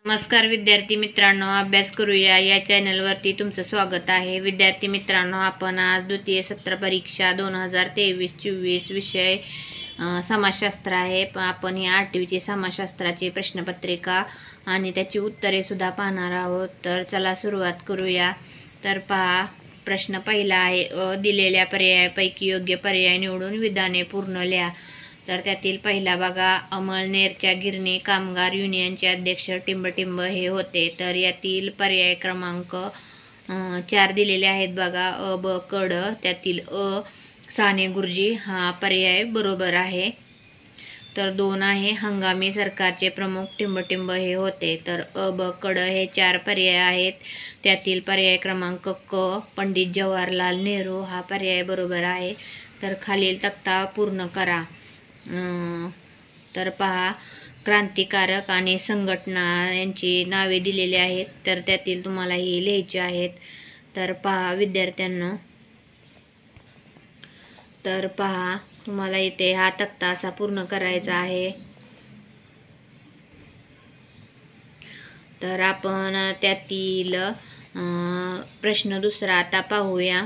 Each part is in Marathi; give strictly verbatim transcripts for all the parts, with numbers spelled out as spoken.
नमस्कार विद्यार्थी मित्रांनो, अभ्यास करूया या चॅनलवरती तुमचं स्वागत आहे. विद्यार्थी मित्रांनो, आपण आज द्वितीय सत्र परीक्षा दोन हजार तेवीस चोवीस विषय समाजशास्त्र आहे. आपण ही आठवीची समाजशास्त्राची प्रश्नपत्रिका आणि त्याची उत्तरे सुद्धा पाहणार आहोत. तर चला सुरुवात करूया. तर पहा, प्रश्न पहिला आहे, अ दिलेल्या पर्यायापैकी योग्य पर्याय निवडून विधाने पूर्ण लिहा. तर त्यातील पहिला बघा, अमळनेरच्या गिरणी कामगार युनियनचे अध्यक्ष टिंबटिंब हे होते. तर यातील पर्याय क्रमांक चार दिलेले आहेत बघा, अ ब कड. त्यातील अ साने गुरुजी हा पर्याय बरोबर आहे. तर दोन आहे, हंगामी सरकारचे प्रमुख टिंबटिंब हे होते. तर अ ब कड हे चार पर्याय आहेत. त्यातील पर्याय क्रमांक क पंडित जवाहरलाल नेहरू हा पर्याय बरोबर आहे. तर खालील तक्ता पूर्ण करा. तर पहा, क्रांतिकारक आणि संघटना यांची नावे दिलेली आहेत. तर त्यातील तुम्हाला ही लिहायची आहेत. तर पहा विद्यार्थ्यांनो, तर पहा तुम्हाला इथे हा तक्ता असा पूर्ण करायचा आहे. तर आपण त्यातील प्रश्न दुसरा आता पाहूया.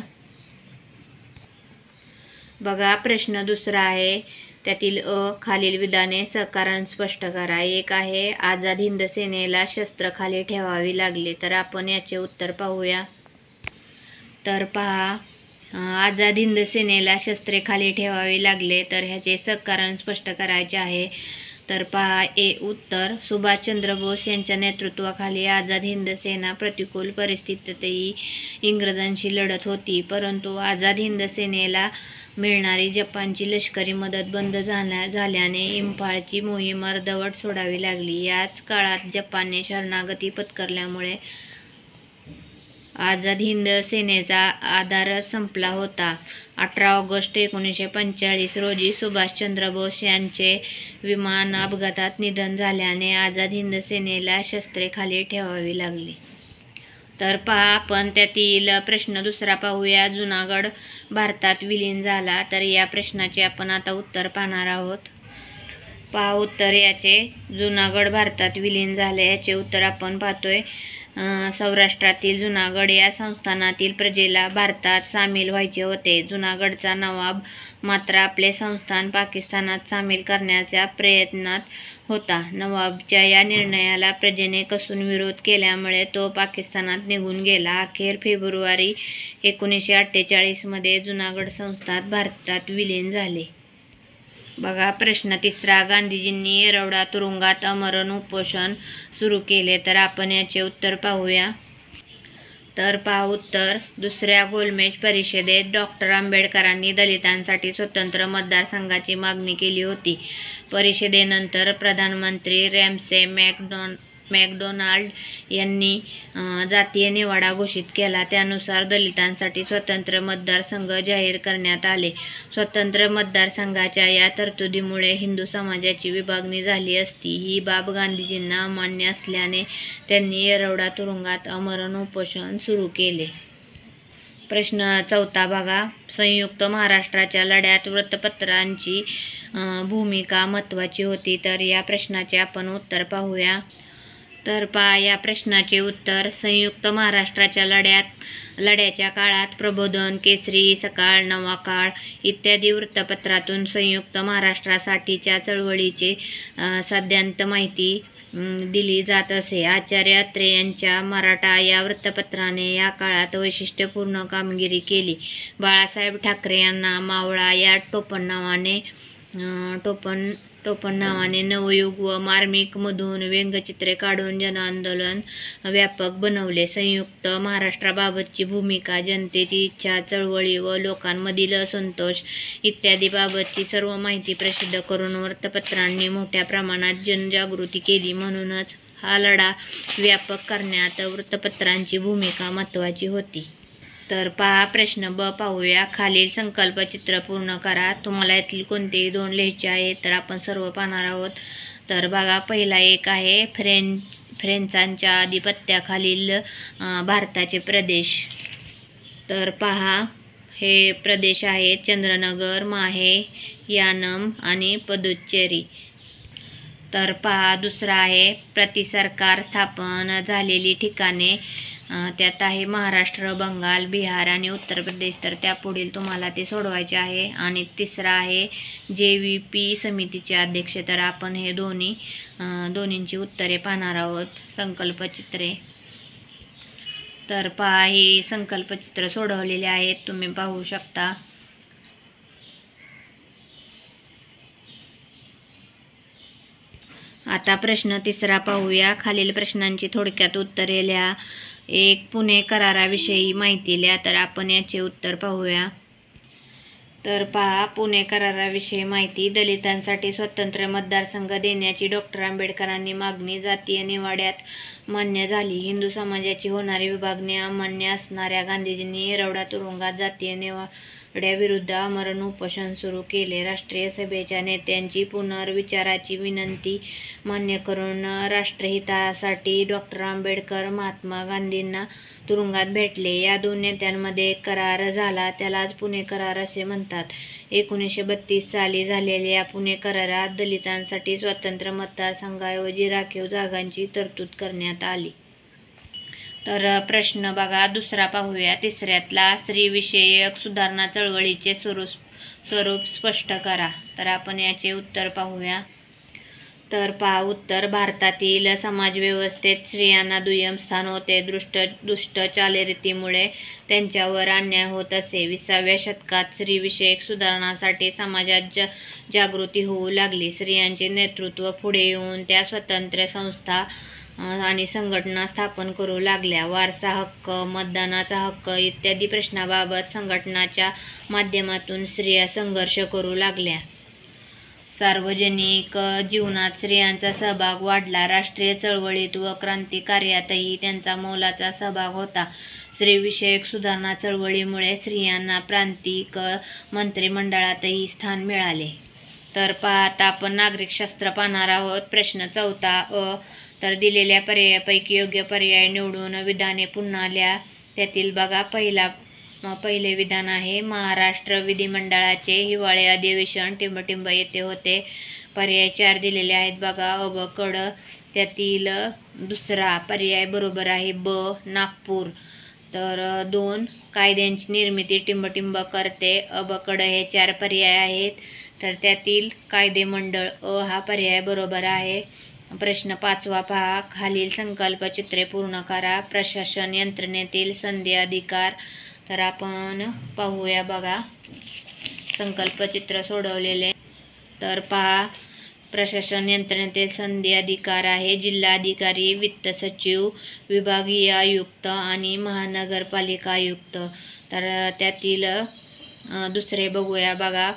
बघा, प्रश्न दुसरा आहे. त्यातील अ खालील विधाने कारण स्पष्ट करा. एक आहे, आझाद हिंद सेनेला शस्त्र खाली ठेवावी लागले. तर आपण याचे उत्तर पाहूया. तर पहा, आझाद हिंद सेनेला शस्त्रे खाली ठेवावी लागले. तर ह्याचे कारण स्पष्ट करायचे आहे. तर पहा, ए उत्तर, सुभाषचंद्र बोस यांच्या नेतृत्वाखाली आझाद हिंद सेना प्रतिकूल परिस्थितीतही इंग्रजांशी लढत होती, परंतु आझाद हिंद सेनेला मिळणारी जपानची लष्करी मदत बंद झाल्या झाल्याने इंफाळची मोहीम अर्धवट सोडावी लागली. याच काळात जपानने शरणागती पत्करल्यामुळे आझाद हिंद सेनेचा आधार संपला होता. अठरा ऑगस्ट एकोणीसशे पंचेचाळीस रोजी सुभाषचंद्र बोस यांचे विमान अपघातात निधन झाल्याने आझाद हिंद सेनेला शस्त्रे खाली ठेवावी लागली. तर पहा, आपण त्यातील प्रश्न दुसरा पाहूया. जुनागड भारतात विलीन झाला. तर या प्रश्नाचे आपण आता उत्तर पाहणार आहोत. पहा उत्तर याचे, जुनागड भारतात विलीन झाले. याचे उत्तर आपण पाहतोय. सौराष्ट्रातील जुनागड या संस्थानातील प्रजेला भारतात सामील व्हायचे होते. जुनागडचा नवाब मात्र आपले संस्थान पाकिस्तानात सामील करण्याच्या प्रयत्नात होता. नवाबच्या या निर्णयाला प्रजेने कसून विरोध केल्यामुळे तो पाकिस्तानात निघून गेला. अखेर फेब्रुवारी एकोणीसशे अठ्ठेचाळीस मध्ये जुनागड संस्थान भारतात विलीन झाले. बघा, प्रश्न तिसरा, गांधीजींनी येरवडा तुरुंगात आमरण उपोषण सुरू केले. तर आपण याचे उत्तर पाहूया. तर पहा उत्तर, दुसऱ्या गोलमेज परिषदेत डॉक्टर आंबेडकरांनी दलितांसाठी स्वतंत्र मतदारसंघाची मागणी केली होती. परिषदेनंतर प्रधानमंत्री रॅमसे मॅकडॉन मॅकडोनाल्ड यांनी जातीय निवाडा घोषित केला. त्यानुसार दलितांसाठी स्वतंत्र मतदारसंघ जाहीर करण्यात आले. स्वतंत्र मतदारसंघाच्या या तरतुदीमुळे हिंदू समाजाची विभागणी झाली असती. ही बाब गांधीजींना अमान्य असल्याने त्यांनी येरवडा तुरुंगात आमरण उपोषण सुरू केले. प्रश्न चौथा बघा, संयुक्त महाराष्ट्राच्या लढ्यात वृत्तपत्रांची भूमिका महत्त्वाची होती. तर या प्रश्नाचे आपण उत्तर पाहूया. तर पहा, या प्रश्नाचे उत्तर, संयुक्त महाराष्ट्राच्या लढ्यात लढ्याच्या काळात प्रबोधन, केसरी, सकाळ, नवाकाळ इत्यादी वृत्तपत्रातून संयुक्त महाराष्ट्रासाठीच्या चळवळीचे साद्यांत माहिती दिली जात असे. आचार्य अत्रे यांच्या मराठा या वृत्तपत्राने या काळात वैशिष्ट्यपूर्ण कामगिरी केली. बाळासाहेब ठाकरे यांना मावळा या टोपण नावाने टोपण टोपण नावाने नवयुग व मार्मिकमधून व्यंगचित्रे काढून जनआंदोलन व्यापक बनवले. संयुक्त महाराष्ट्राबाबतची भूमिका, जनतेची इच्छा, चळवळी व लोकांमधील असंतोष इत्यादी बाबतची सर्व माहिती प्रसिद्ध करून वृत्तपत्रांनी मोठ्या प्रमाणात जनजागृती केली. म्हणूनच हा लढा व्यापक करण्यात वृत्तपत्रांची भूमिका महत्त्वाची होती. तर पहा, प्रश्न ब पाहूया. खालील संकल्पचित्र पूर्ण करा. तुम्हाला यातील कोणतेही दोन लिहायचे आहे. तर आपण सर्व पाहणार आहोत. तर बघा, पहिला एक आहे, फ्रेंच फ्रेंचांच्या आधिपत्याखालील भारताचे प्रदेश. तर पहा, हे प्रदेश आहेत चंद्रनगर, माहे, यानम आणि पुदुच्चेरी. तर पहा दुसरा आहे प्रतिसरकार स्थापन झालेली ठिकाणे, त्यात आहे महाराष्ट्र, बंगाल, बिहार आणि उत्तर प्रदेश. तर त्या पुढील तुम्हाला ते सोडवायचे आहे. आणि तिसरा आहे जे व्ही पी समितीचे अध्यक्ष. तर आपण हे दोन्ही दोन्हींची उत्तरे पाहणार आहोत. संकल्पचित्रे. तर पहा ही संकल्पचित्र सोडवलेले आहेत, तुम्ही पाहू शकता. आता प्रश्न तिसरा पाहूया. खालील प्रश्नांची थोडक्यात उत्तरे लिहा. एक, पुणे कराराविषयी माहिती लिहा. तर आपण याचे उत्तर पाहूया. तर पहा, पुणे कराराविषयी माहिती. दलितांसाठी स्वतंत्र मतदारसंघ देण्याची डॉक्टर आंबेडकरांनी मागणी जातीय निवाड्यात मान्य झाली. हिंदू समाजाची होणारी विभागणी अमान्य असणाऱ्या गांधीजींनी येरवडा तुरुंगात जातीय निवाड्याविरुद्ध आमरण उपोषण सुरू केले. राष्ट्रीय सभेच्या नेत्यांची पुनर्विचाराची विनंती मान्य करून राष्ट्रहितासाठी डॉक्टर आंबेडकर महात्मा गांधींना तुरुंगात भेटले. या दोन नेत्यांमध्ये एक करार झाला, त्यालाच पुणे करार असे म्हणतात. एकोणीसशे बत्तीस साली झालेल्या या पुणे करारात दलितांसाठी स्वतंत्र मतदारसंघाऐवजी राखीव जागांची तरतूद करण्यात आली. तर प्रश्न बघा दुसरा पाहूया. तिसऱ्यातला स्त्रीविषयक सुधारणा चळवळीचे स्वरूप स्वरूप स्पष्ट करा. तर आपण याचे उत्तर पाहूया. तर पहा उत्तर. भारतातील समाजव्यवस्थेत स्त्रियांना दुय्यम स्थान होते. दुष्ट दुष्ट चालीरीतीमुळे त्यांच्यावर अन्याय होत असे. विसाव्या शतकात स्त्रीविषयक सुधारणासाठी समाजात ज जागृती होऊ लागली. स्त्रियांचे नेतृत्व पुढे येऊन त्या स्वतंत्र संस्था आणि संघटना स्थापन करू लागल्या. वारसा हक्क, मतदानाचा हक्क इत्यादी प्रश्नाबाबत संघटनाच्या माध्यमातून स्त्रिया संघर्ष करू लागल्या. सार्वजनिक जीवनात स्त्रियांचा सहभाग वाढला. राष्ट्रीय चळवळीत व क्रांतिकार्यातही त्यांचा मोलाचा सहभाग होता. स्त्रीविषयक सुधारणा चळवळीमुळे स्त्रियांना प्रांतिक मंत्रिमंडळातही स्थान मिळाले. तर पहा आता आपण नागरिकशास्त्र पाहणार आहोत. प्रश्न चौथा अ. तर दिलेल्या पर्यायापैकी योग्य पर्याय निवडून विधाने पुन्हा लिहा. त्यातील बघा पहिला पहिले विधान आहे महाराष्ट्र विधिमंडळाचे हिवाळे अधिवेशन टिंबटिंब येथे होते. पर्याय चार दिलेले आहेत बघा. अ ब कड. त्यातील दुसरा पर्याय बरोबर आहे ब नागपूर. तर दोन कायद्यांची निर्मिती टिंबटिंब करते. अ ब कड हे चार पर्याय आहेत. तर त्यातील कायदेमंडळ अ हा पर्याय बरोबर आहे. प्रश्न पाचवा पहा. खालील संकल्पचित्रे पूर्ण करा. प्रशासन यंत्रणेतील संधी अधिकार. तर आपण पाहूया बघा संकल्पचित्र सोडवलेले. तर पहा प्रशासन यंत्रणेतील संधी अधिकार आहे जिल्हाधिकारी, वित्त सचिव, विभागीय आयुक्त आणि महानगरपालिका आयुक्त. तर त्यातील दुसरे बघूया बघा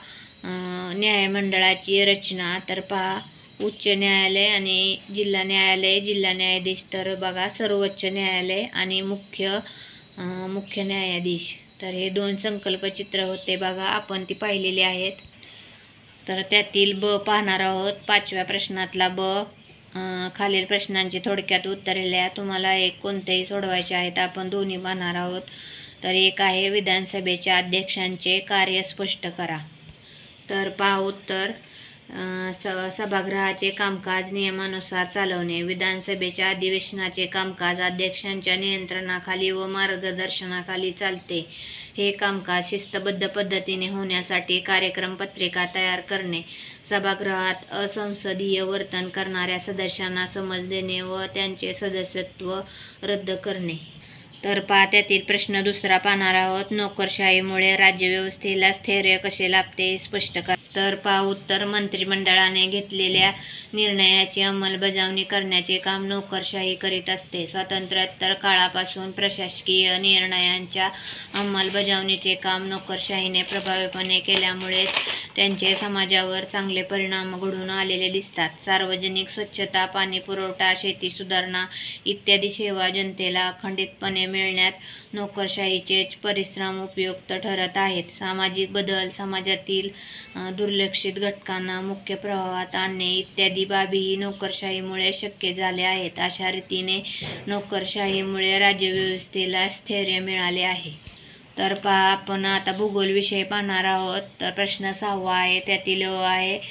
न्यायमंडळाची रचना. तर पहा उच्च न्यायालय आणि जिल्हा न्यायालय, जिल्हा न्यायाधीश. तर बघा सर्वोच्च न्यायालय आणि मुख्य मुख्य न्यायाधीश. तर हे दोन संकल्पचित्र होते बघा, आपण ती पाहिलेली आहेत. तर त्यातील ब पाहणार आहोत. पाचव्या प्रश्नातला ब. खालील प्रश्नांची थोडक्यात उत्तरे लिहा. तुम्हाला एक कोणतेही सोडवायचे आहेत. आपण दोन्ही पाहणार आहोत. तर एक आहे विधानसभेच्या अध्यक्षांचे कार्य स्पष्ट करा. तर पहा उत्तर. स सभागृहाचे कामकाज नियमानुसार चालवणे. विधानसभेच्या अधिवेशनाचे कामकाज अध्यक्षांच्या नियंत्रणाखाली व मार्गदर्शनाखाली चालते. हे कामकाज शिस्तबद्ध पद्धतीने होण्यासाठी कार्यक्रम पत्रिका तयार करणे. सभागृहात असंसदीय वर्तन करणाऱ्या सदस्यांना समज देणे व त्यांचे सदस्यत्व रद्द करणे. तर पहा त्यातील प्रश्न दुसरा पाहणार आहोत. नोकरशाहीमुळे राज्यव्यवस्थेला स्थैर्य कसे लाभते स्पष्ट करा. तर पहा उत्तर. मंत्रिमंडळाने घेतलेल्या निर्णयाची अंमलबजावणी करण्याचे काम नोकरशाही करीत असते. स्वातंत्र्योत्तर काळापासून प्रशासकीय निर्णयांच्या अंमलबजावणीचे काम नोकरशाहीने प्रभावीपणे केल्यामुळेच त्यांचे समाजावर चांगले परिणाम घडून आलेले दिसतात. सार्वजनिक स्वच्छता, पाणी पुरवठा, शेती सुधारणा इत्यादी सेवा जनतेला अखंडितपणे मिळण्यात नोकरशाहीचेच परिश्रम उपयुक्त ठरत आहेत. सामाजिक बदल, समाजातील दुर्लक्षित घटकांना मुख्य प्रवाहात आणणे इत्यादी बाबीही नोकरशाहीमुळे शक्य झाले आहेत. अशा रीतीने नोकरशाहीमुळे राज्यव्यवस्थेला स्थैर्य मिळाले आहे. तर पहा आपण आता भूगोल विषय पाहणार आहोत. तर प्रश्न सहावा आहे. त्यातील अ आहे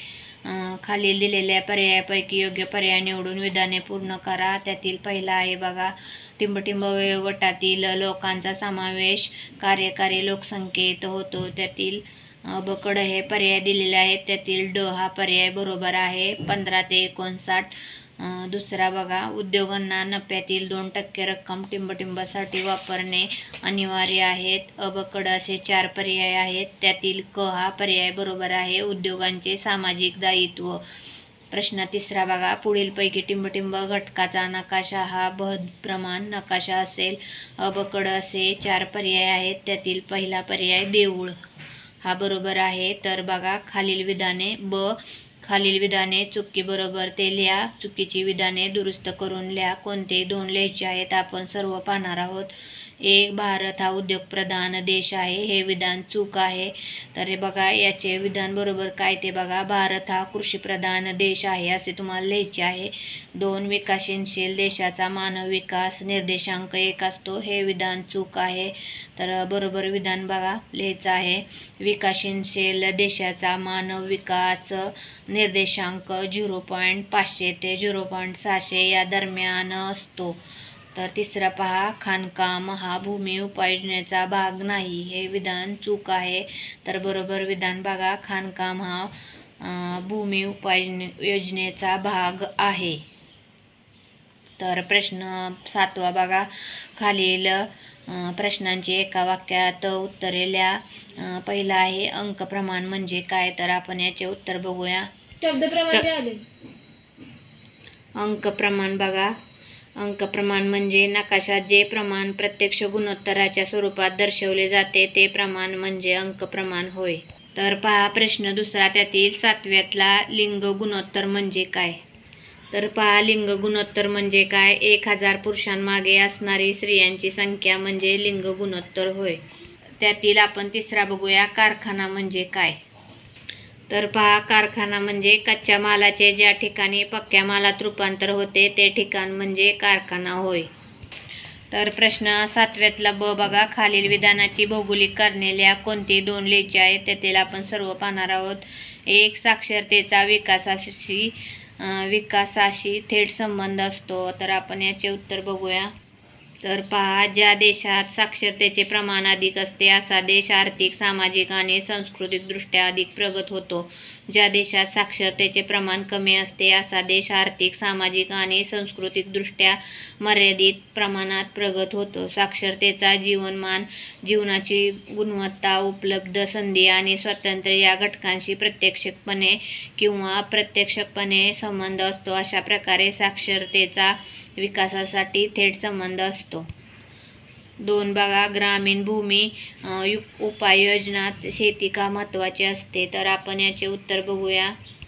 अं, खालील दिलेल्या पर्यायापैकी योग्य पर्याय निवडून विधाने पूर्ण करा. त्यातील पहिला आहे बघा, टिंबटिंब वयोगटातील लोकांचा समावेश कार्यकारी लोकसंख्येत होतो. त्यातील अ, ब कडं हे पर्याय दिलेले आहेत. त्यातील ड हा पर्याय बरोबर आहे, पंधरा ते एकोणसाठ. अ, दुसरा बघा, उद्योगांना नफ्यातील दोन टक्के रक्कम टिंबटिंबासाठी वापरणे अनिवार्य आहेत. अ ब कडं असे चार पर्याय आहेत. त्यातील क हा पर्याय बरोबर आहे, उद्योगांचे सामाजिक दायित्व. प्रश्न तिसरा बघा, पुढीलपैकी टिंबटिंब घटकाचा नकाशा हा बृहद प्रमाण नकाशा असेल. अ ब कडं असे चार पर्याय आहेत. त्यातील पहिला पर्याय देऊळ हा बरोबर आहे. तर बघा, खालील विधाने ब खालील विधाने चुकी बरोबर ते लिहा, चुकीची विधाने दुरुस्त करून लिहा. कोणते दोन लिहायचे आहेत आपण सर्व पाहणार आहोत. एक, भारत हा उद्योगप्रधान देश आहे, हे विधान चूक आहे. तर हे बघा, याचे विधान बरोबर काय ते बघा, भारत हा कृषीप्रधान देश आहे असे तुम्हाला लिहायचे आहे. दोन, विकसनशील देशाचा मानव विकास निर्देशांक एक असतो, हे विधान चूक आहे. तर बरोबर विधान बघा लिहायचं आहे, विकसनशील देशाचा मानव विकास निर्देशांक झिरो पॉईंट पाचशे ते झिरो पॉईंट सहाशे या दरम्यान असतो. तर तिसरा पहा, खाणकाम हा भूमी उपयोजनेचा भाग नाही, हे विधान चूक आहे. तर बरोबर विधान बघा, खाणकाम हा भूमी उपयोजने योजनेचा भाग आहे. तर प्रश्न सातवा बघा, खालील प्रश्नांची एका वाक्यात उत्तरे लिहा. पहिला आहे, अंक प्रमाण म्हणजे काय? तर आपण याचे उत्तर बघूया. शब्द प्रमाण आले. अंक प्रमाण बघा, अंक प्रमाण म्हणजे नकाशात जे प्रमाण प्रत्यक्ष गुणोत्तराच्या स्वरूपात दर्शवले जाते ते प्रमाण म्हणजे अंक प्रमाण होय. तर पहा प्रश्न दुसरा, त्यातील सातव्यातला लिंग गुणोत्तर म्हणजे काय? तर पहा, लिंग गुणोत्तर म्हणजे काय? एक हजार पुरुषांमागे असणारी स्त्रियांची संख्या म्हणजे लिंग गुणोत्तर होय. त्यातील आपण तिसरा बघूया, कारखाना म्हणजे काय? तर पहा, कारखाना म्हणजे कच्च्या मालाचे ज्या ठिकाणी पक्क्या मालात रूपांतर होते ते ठिकाण म्हणजे कारखाना होय. तर प्रश्न सातव्यातला ब बघा, खालील विधानाची भौगोलिक कारणे लिहा. कोणती दोन लिहायची आहेत? त्यातील आपण सर्व पाहणार आहोत. एक, साक्षरतेचा विकासाशी विकासाशी थेट संबंध असतो. तर आपण याचे उत्तर बघूया. तर पहा, ज्या देशात साक्षरतेचे प्रमाण अधिक असते असा देश आर्थिक, सामाजिक आणि सांस्कृतिकदृष्ट्या अधिक प्रगत होतो. ज्या देशात साक्षरतेचे प्रमाण कमी असते असा देश आर्थिक, सामाजिक आणि सांस्कृतिकदृष्ट्या मर्यादित प्रमाणात प्रगत होतो. साक्षरतेचा जीवनमान, जीवनाची गुणवत्ता, उपलब्ध संधी आणि स्वातंत्र्य या घटकांशी प्रत्यक्षपणे किंवा अप्रत्यक्षपणे संबंध असतो. अशा प्रकारे साक्षरतेचा विकासासाठी थेट संबंध असतो. दोन बघा, ग्रामीण भूमी उपाययोजनात शेती का महत्त्वाची असते? तर आपण याचे उत्तर बघूया.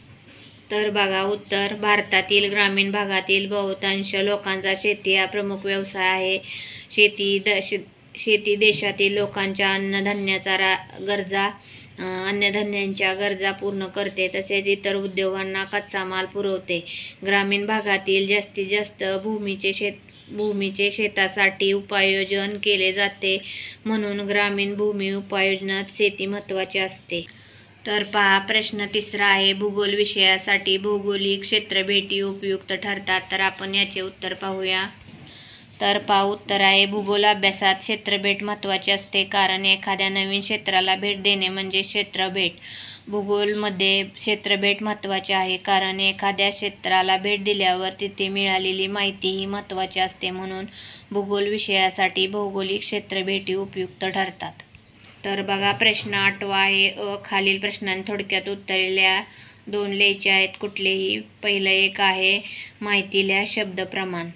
तर बघा उत्तर, भारतातील ग्रामीण भागातील बहुतांश लोकांचा शेती हा प्रमुख व्यवसाय आहे. शेती द शेती देशातील लोकांच्या अन्नधान्याचा रा गरजा अन्नधान्यांच्या गरजा पूर्ण करते, तसेच इतर उद्योगांना कच्चा माल पुरवते. ग्रामीण भागातील जास्तीत जास्त भूमीचे शेत भूमीचे शेतासाठी उपाययोजन केले जाते, म्हणून ग्रामीण भूमी उपाययोजनात शेती महत्त्वाची असते. तर पहा प्रश्न तिसरा आहे, भूगोल विषयासाठी भौगोलिक क्षेत्रभेटी उपयुक्त ठरतात. तर आपण याचे उत्तर पाहूया. तर पहा उत्तर आहे, भूगोल अभ्यासात क्षेत्रभेट महत्त्वाची असते, कारण एखाद्या नवीन क्षेत्राला भेट देणे म्हणजे क्षेत्रभेट. भूगोलमध्ये क्षेत्रभेट महत्त्वाची आहे, कारण एखाद्या क्षेत्राला भेट दिल्यावर तिथे मिळालेली माहिती ही महत्त्वाची असते, म्हणून भूगोल विषयासाठी भौगोलिक क्षेत्रभेटी उपयुक्त ठरतात. तर बघा प्रश्न आठवा आहे, अ खालील प्रश्नांनी थोडक्यात उत्तरे लिहा. दोन लिहायचे आहेत, कुठलेही. पहिलं एक आहे, माहिती लिहा शब्द प्रमाण.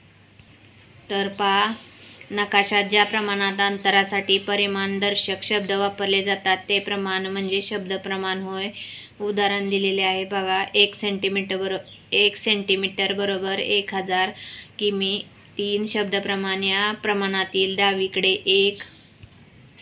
तर पहा, नकाशात ज्या प्रमाणात अंतरासाठी परिमाणदर्शक शब्द वापरले जातात ते प्रमाण म्हणजे शब्द प्रमाण होय. उदाहरण दिलेले आहे बघा, एक सेंटीमीटर बरो एक सेंटीमीटर बरोबर एक हजार किमी. तीन शब्द प्रमाण, या प्रमाणातील डावीकडे एक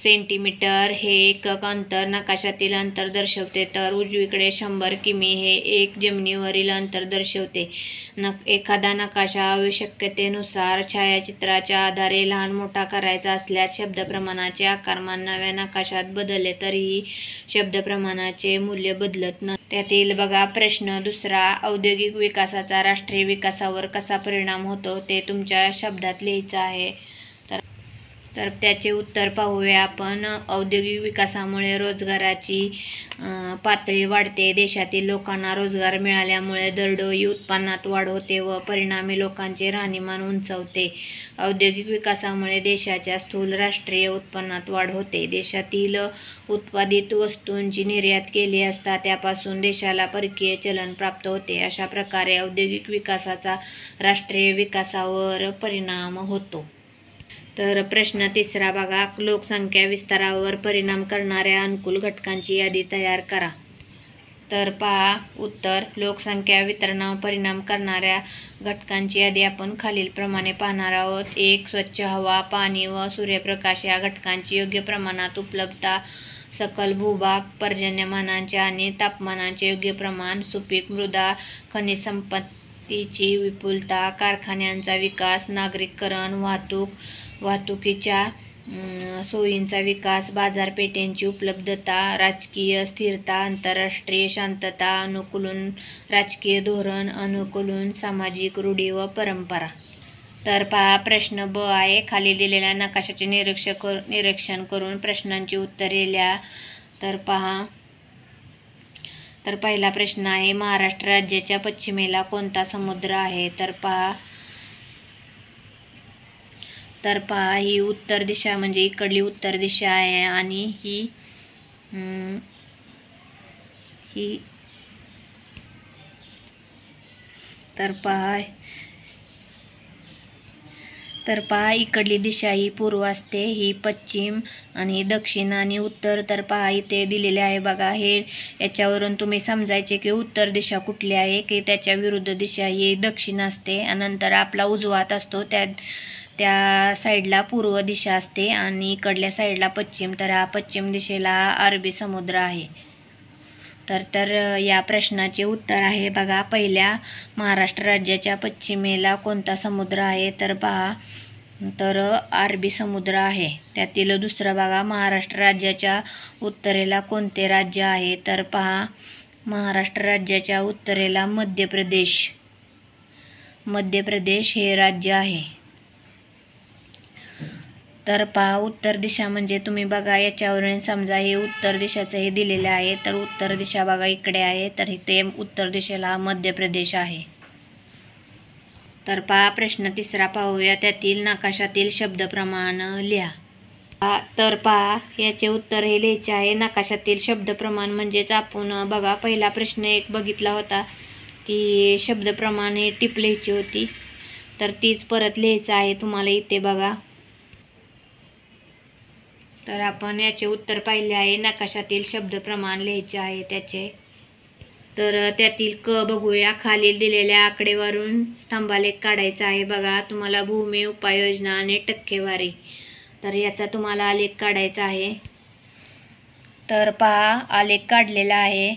सेंटीमीटर हे एकक अंतर नकाशातील अंतर दर्शवते, तर उजवीकडे शंभर किमी हे एक जमिनीवरील अंतर दर्शवते. न एखादा नकाशा आवश्यकतेनुसार छायाचित्राच्या आधारे लहान मोठा करायचा असल्यास शब्दप्रमाणाचे आकारमान नव्या नकाशात बदलले तरीही शब्दप्रमाणाचे मूल्य बदलत नाही. त्यातील बघा प्रश्न दुसरा, औद्योगिक विकासाचा राष्ट्रीय विकासावर कसा परिणाम होतो ते तुमच्या शब्दात लिहायचं आहे. तर तर त्याचे उत्तर पाहूया आपण. औद्योगिक विकासामुळे रोजगाराची पातळी वाढते. देशातील लोकांना रोजगार मिळाल्यामुळे दरडोई उत्पन्नात वाढ होते व परिणामी लोकांचे राहणीमान उंचावते. औद्योगिक विकासामुळे देशाच्या स्थूल राष्ट्रीय उत्पन्नात वाढ होते. देशातील उत्पादित वस्तूंची निर्यात केली असता त्यापासून देशाला परकीय चलन प्राप्त होते. अशा प्रकारे औद्योगिक विकासाचा राष्ट्रीय विकासावर परिणाम होतो. तर प्रश्न तिसरा बघा, लोकसंख्या विस्तारावर परिणाम करणाऱ्या अनुकूल घटकांची यादी तयार करा. तर पहा उत्तर, लोकसंख्या वितरणावर परिणाम करणाऱ्या घटकांची यादी आपण खालीलप्रमाणे पाहणार आहोत. एक, स्वच्छ हवा, पाणी व सूर्यप्रकाश या घटकांची योग्य प्रमाणात उपलब्धता, सकल भूभाग, पर्जन्यमानांचे आणि तापमानाचे योग्य प्रमाण, सुपीक मृदा, खनिज संपत्तीची विपुलता, कारखान्यांचा विकास, नागरीकरण, वाहतूक वाहतुकीच्या सोयींचा विकास, बाजारपेठेंची उपलब्धता, राजकीय स्थिरता, आंतरराष्ट्रीय शांतता, अनुकूलन राजकीय धोरण, अनुकूलन सामाजिक रूढी व परंपरा. तर पहा प्रश्न ब आहे, खाली दिलेल्या नकाशाचे निरीक्षण कर निरीक्षण करून प्रश्नांची उत्तरे लिहा. तर पहा, तर पहिला प्रश्न आहे, महाराष्ट्र राज्याच्या पश्चिमेला कोणता समुद्र आहे? तर पहा तर पहा ही उत्तर दिशा म्हणजे इकडली उत्तर दिशा आहे आणि ही ही तर पहा तर पहा इकडली दिशा ही पूर्व असते, ही पश्चिम आणि दक्षिण आणि उत्तर. तर पहा इथे दिलेले आहे बघा. हे याच्यावरून तुम्ही समजायचे की उत्तर दिशा कुठली आहे, की त्याच्या विरुद्ध दिशा ही दक्षिण असते. नंतर आपला उजवा हात असतो त्या त्या साईडला पूर्व दिशा असते आणि इकडल्या साईडला पश्चिम. तर हा पश्चिम दिशेला अरबी समुद्र आहे. तर तर या प्रश्नाचे उत्तर आहे बघा, पहिल्या, महाराष्ट्र राज्याच्या पश्चिमेला कोणता समुद्र आहे? तर पहा तर अरबी समुद्र आहे. त्यातील दुसरं बघा, महाराष्ट्र राज्याच्या उत्तरेला कोणते राज्य आहे? तर पहा महाराष्ट्र राज्याच्या उत्तरेला मध्य प्रदेश मध्य प्रदेश हे राज्य आहे. तर पहा उत्तर दिशा म्हणजे तुम्ही बघा याच्यावरून समजा हे उत्तर दिशाचं हे दिलेलं आहे. तर उत्तर दिशा बघा इकडे आहे, तर इथे उत्तर दिशेला मध्य प्रदेश आहे. तर पहा प्रश्न तिसरा पाहूया, त्यातील नकाशातील शब्दप्रमाण लिहा. तर पहा याचे उत्तर हे लिहायचे आहे. नकाशातील शब्दप्रमाण म्हणजेच आपण बघा पहिला प्रश्न एक बघितला होता की शब्दप्रमाण हे टिप लिहायची होती, तर तीच परत लिहायचं आहे तुम्हाला इथे बघा. तर आपण याचे उत्तर पाहिले आहे, नकाशातील शब्दप्रमाण लिहायचे आहे त्याचे. तर त्यातील क बघूया, खालील दिलेल्या आकडेवारून स्तंभालेख काढायचा आहे बघा तुम्हाला. भूमी, उपाययोजना आणि टक्केवारी, तर याचा तुम्हाला आलेख काढायचा आहे. तर पहा आलेख काढलेला आहे.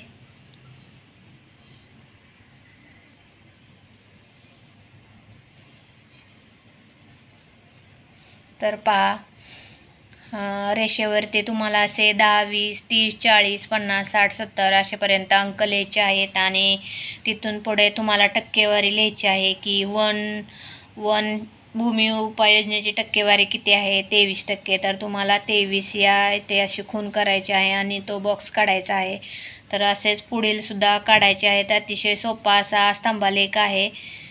तर पहा रेषेवरती तुम्हाला असे दहा, वीस, तीस, चाळीस, पन्नास, साठ, सत्तर असेपर्यंत अंक लिहायचे आहेत आणि तिथून पुढे तुम्हाला टक्केवारी लिहायची आहे की वन वन भूमी उपाययोजनेची टक्केवारी किती आहे? तेवीस टक्के. तर तुम्हाला तेवीस या इथे अशी खून करायची आहे आणि तो बॉक्स काढायचा आहे. तर असेच पुढील सुद्धा काढायचे आहेत. अतिशय सोपा असा स्तंभालेख आहे.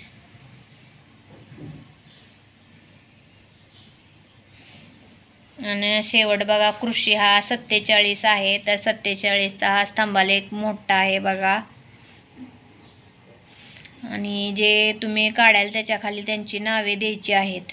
आणि शेवट बघा कृषी हा सत्तेचाळीस आहे, तर सत्तेचाळीसचा हा स्तंभालेख मोठा आहे बघा. आणि जे तुम्ही काढाल त्याच्या खाली त्यांची नावे द्यायची आहेत.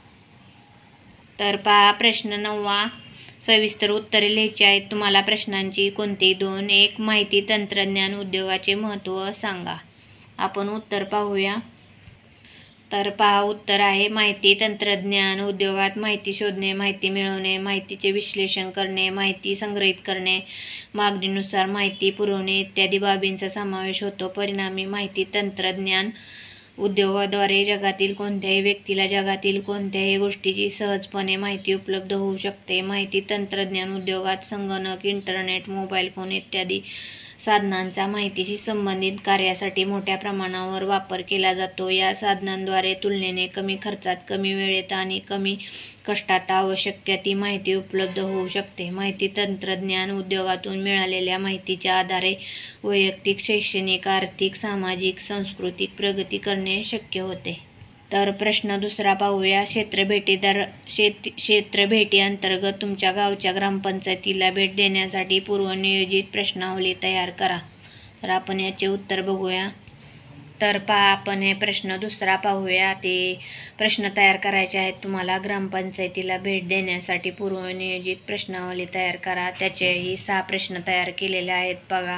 तर पहा प्रश्न नववा, सविस्तर उत्तरे लिहायची आहेत तुम्हाला प्रश्नांची. कोणती दोन? एक, माहिती तंत्रज्ञान उद्योगाचे महत्त्व सांगा. आपण उत्तर पाहूया. तर पहा उत्तर आहे माहिती तंत्रज्ञान उद्योगात माहिती शोधणे, माहिती मिळवणे, माहितीचे विश्लेषण करणे, माहिती संग्रहित करणे, मागणीनुसार माहिती पुरवणे इत्यादी बाबींचा समावेश होतो. परिणामी माहिती तंत्रज्ञान उद्योगाद्वारे जगातील कोणत्याही व्यक्तीला जगातील कोणत्याही गोष्टीची सहजपणे माहिती उपलब्ध होऊ शकते. माहिती तंत्रज्ञान उद्योगात संगणक, इंटरनेट, मोबाईल फोन इत्यादी साधनांचा माहितीशी संबंधित कार्यासाठी मोठ्या प्रमाणावर वापर केला जातो. या साधनांद्वारे तुलनेने कमी खर्चात, कमी वेळेत आणि कमी कष्टात आवश्यक ती माहिती उपलब्ध होऊ शकते. माहिती तंत्रज्ञान उद्योगातून मिळालेल्या माहितीच्या आधारे वैयक्तिक, शैक्षणिक, आर्थिक, सामाजिक, सांस्कृतिक प्रगती करणे शक्य होते. तर प्रश्न दुसरा पाहूया. क्षेत्रभेटी दर शेत क्षेत्रभेटी अंतर्गत तुमच्या गावच्या ग्रामपंचायतीला भेट देण्यासाठी पूर्वनियोजित प्रश्नावली तयार करा. तर आपण याचे उत्तर बघूया. तर पहा आपण हे प्रश्न दुसरा पाहूया. ते प्रश्न तयार करायचे आहेत तुम्हाला. ग्रामपंचायतीला भेट देण्यासाठी पूर्वनियोजित प्रश्नावली तयार करा. त्याचेही सहा प्रश्न तयार केलेले आहेत बघा.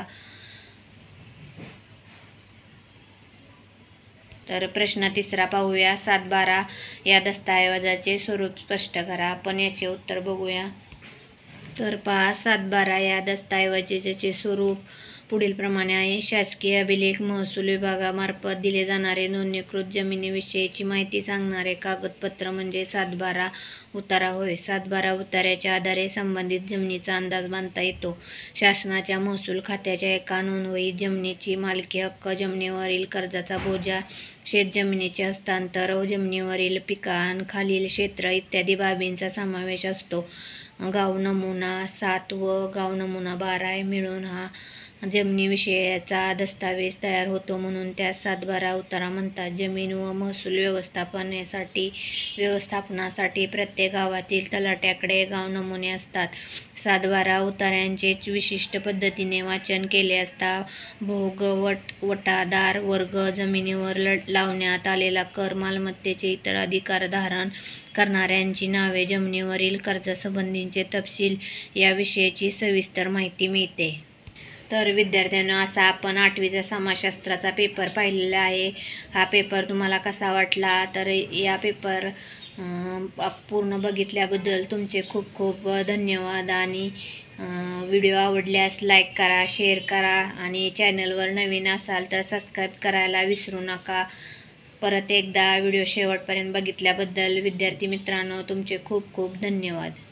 तर प्रश्न तिसरा पाहूया. सातबारा या दस्तऐवजाचे स्वरूप स्पष्ट करा. आपण याचे उत्तर बघूया. तर पहा सातबारा या दस्तऐवजाचे स्वरूप पुढील प्रमाणे आहे. शासकीय अभिलेख महसूल विभागामार्फत दिले जाणारे नोंदणीकृत जमिनीविषयीची माहिती सांगणारे कागदपत्र म्हणजे सातबारा उतारा होय. सातबारा उताऱ्याच्या आधारे संबंधित जमिनीचा अंदाज बांधता येतो. शासनाच्या महसूल खात्याच्या एका नोंदवहीत जमिनीची मालकी हक्क, जमिनीवरील कर्जाचा बोजा, शेतजमिनीचे हस्तांतर, जमिनीवरील पिकांखालील क्षेत्र इत्यादी बाबींचा समावेश असतो. गाव नमुना सात व गाव नमुना बारा मिळून हा जमिनीविषयीचा दस्तावेज तयार होतो, म्हणून त्यास सातबारा उतारा म्हणतात. जमीन व महसूल व्यवस्थापनासाठी व्यवस्थापनासाठी प्रत्येक गावातील तलाठ्याकडे गाव नमुने असतात. सातबारा उताऱ्यांचे विशिष्ट पद्धतीने वाचन केले असता भोग, वट वटादार वर्ग, जमिनीवर लावण्यात आलेला कर, मालमत्तेचे इतर अधिकार धारण करणाऱ्यांची नावे, जमिनीवरील कर्जासंबंधीचे तपशील याविषयीची सविस्तर माहिती मिळते. तर विद्यार्थ्यांनो, असा आपण आठवीचा समाजशास्त्राचा पेपर पाहिलेला आहे. हा पेपर तुम्हाला कसा वाटला? तर या पेपर पूर्ण बघितल्याबद्दल तुमचे खूप खूप धन्यवाद. आणि व्हिडिओ आवडल्यास लाईक करा, शेअर करा आणि चॅनलवर नवीन असाल तर सबस्क्राईब करायला विसरू नका. परत एकदा व्हिडिओ शेवटपर्यंत बघितल्याबद्दल विद्यार्थी मित्रांनो तुमचे खूप खूप धन्यवाद.